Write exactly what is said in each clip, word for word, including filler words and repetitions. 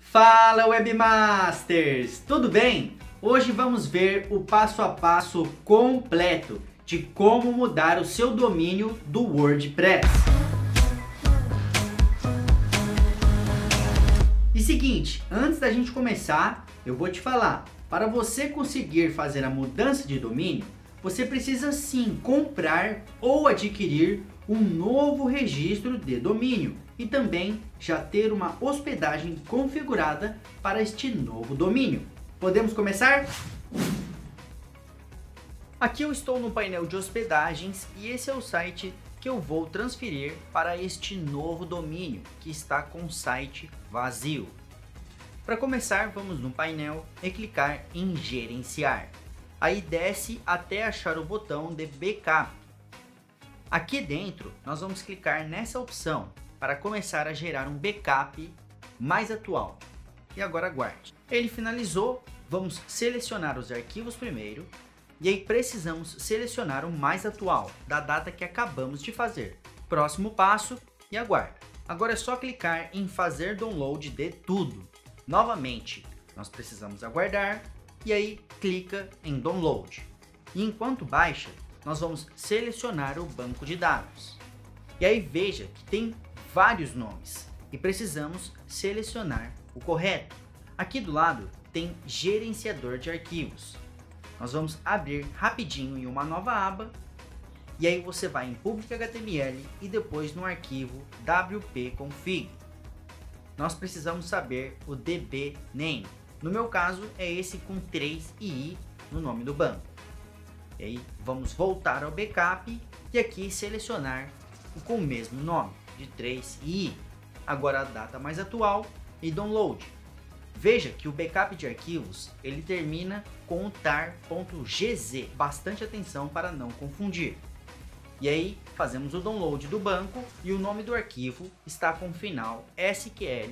Fala Webmasters! Tudo bem? Hoje vamos ver o passo a passo completo de como mudar o seu domínio do WordPress. E seguinte, antes da gente começar, eu vou te falar, para você conseguir fazer a mudança de domínio, você precisa sim comprar ou adquirir um novo registro de domínio e também já ter uma hospedagem configurada para este novo domínio. Podemos começar? Aqui eu estou no painel de hospedagens e esse é o site que eu vou transferir para este novo domínio que está com o site vazio. Para começar, vamos no painel e clicar em gerenciar. Aí desce até achar o botão de backup. Aqui dentro nós vamos clicar nessa opção para começar a gerar um backup mais atual. E agora aguarde. Ele finalizou, vamos selecionar os arquivos primeiro e aí precisamos selecionar o mais atual, da data que acabamos de fazer. Próximo passo e aguarde. Agora é só clicar em fazer download de tudo. Novamente, nós precisamos aguardar e aí clica em download. E enquanto baixa, nós vamos selecionar o banco de dados. E aí veja que tem vários nomes e precisamos selecionar o correto. Aqui do lado tem gerenciador de arquivos. Nós vamos abrir rapidinho em uma nova aba e aí você vai em public H T M L e depois no arquivo wp-config. Nós precisamos saber o D B name. No meu caso é esse com três i no nome do banco. E aí vamos voltar ao backup e aqui selecionar o com o mesmo nome, de três i. Agora a data mais atual e download. Veja que o backup de arquivos ele termina com o tar.gz. Bastante atenção para não confundir. E aí fazemos o download do banco e o nome do arquivo está com o final sql.gz.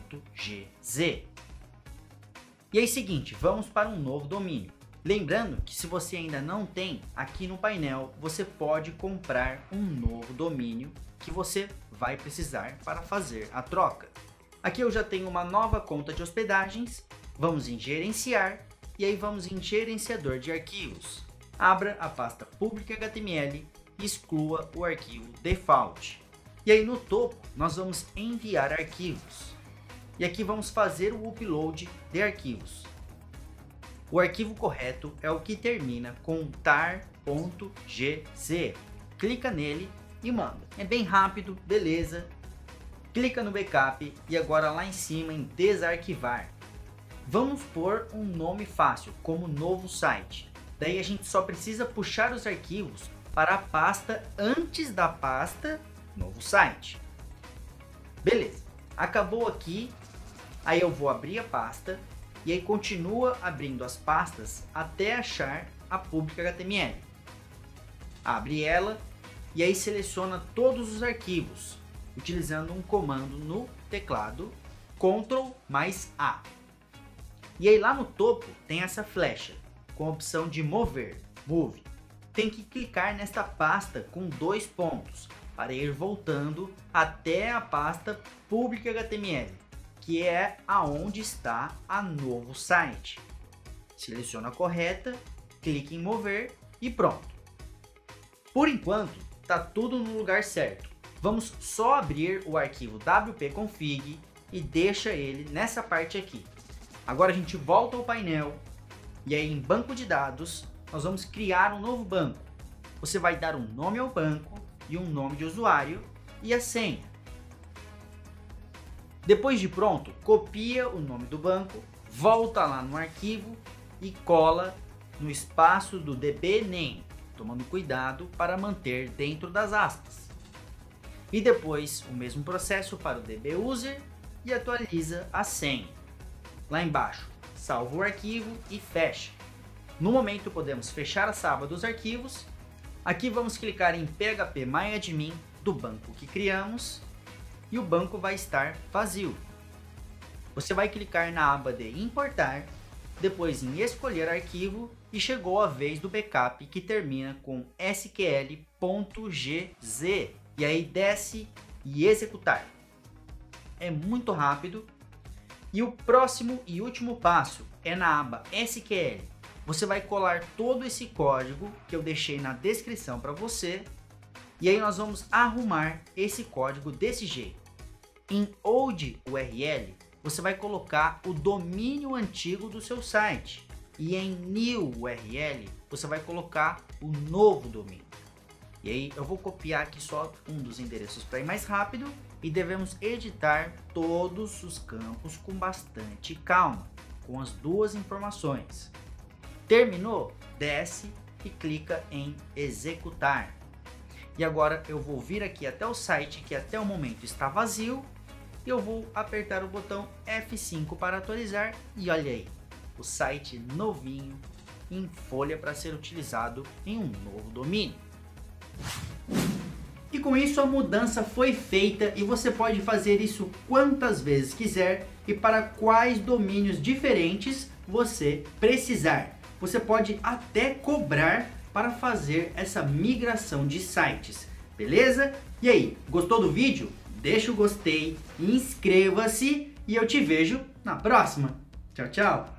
E aí seguinte, vamos para um novo domínio. Lembrando que se você ainda não tem, aqui no painel você pode comprar um novo domínio que você vai precisar para fazer a troca. Aqui eu já tenho uma nova conta de hospedagens, vamos em gerenciar e aí vamos em gerenciador de arquivos. Abra a pasta public H T M L e exclua o arquivo default. E aí no topo nós vamos enviar arquivos. E aqui vamos fazer o upload de arquivos. O arquivo correto é o que termina com tar.gz. Clica nele e manda. É bem rápido, beleza. Clica no backup e agora lá em cima em desarquivar. Vamos pôr um nome fácil, como novo site. Daí a gente só precisa puxar os arquivos para a pasta antes da pasta novo site. Beleza. Acabou aqui. Aí eu vou abrir a pasta e aí continua abrindo as pastas até achar a public H T M L. Abre ela e aí seleciona todos os arquivos, utilizando um comando no teclado, control mais A. E aí lá no topo tem essa flecha, com a opção de mover, move. Tem que clicar nesta pasta com dois pontos, para ir voltando até a pasta public H T M L. Que é aonde está a novo site. Seleciona a correta, clique em mover e pronto. Por enquanto, está tudo no lugar certo. Vamos só abrir o arquivo wp-config e deixa ele nessa parte aqui. Agora a gente volta ao painel e aí em banco de dados nós vamos criar um novo banco. Você vai dar um nome ao banco e um nome de usuário e a senha. Depois de pronto, copia o nome do banco, volta lá no arquivo e cola no espaço do D B name, tomando cuidado para manter dentro das aspas. E depois o mesmo processo para o D B user e atualiza a senha. Lá embaixo, salva o arquivo e fecha. No momento podemos fechar essa aba dos arquivos. Aqui vamos clicar em phpMyAdmin do banco que criamos. E o banco vai estar vazio. Você vai clicar na aba de importar, depois em escolher arquivo e chegou a vez do backup que termina com sql.gz. E aí desce e executar. É muito rápido E o próximo e último passo é na aba S Q L. Você vai colar todo esse código que eu deixei na descrição para você. E aí nós vamos arrumar esse código desse jeito. Em Old U R L, você vai colocar o domínio antigo do seu site. E em New U R L, você vai colocar o novo domínio. E aí eu vou copiar aqui só um dos endereços para ir mais rápido. E devemos editar todos os campos com bastante calma, com as duas informações. Terminou? Desce e clica em executar. E agora eu vou vir aqui até o site que até o momento está vazio e eu vou apertar o botão F cinco para atualizar e olha aí, o site novinho em folha para ser utilizado em um novo domínio. E com isso a mudança foi feita e você pode fazer isso quantas vezes quiser e para quais domínios diferentes você precisar. Você pode até cobrar para fazer essa migração de sites, beleza? E aí, gostou do vídeo? Deixa o gostei, inscreva-se e eu te vejo na próxima. Tchau, tchau!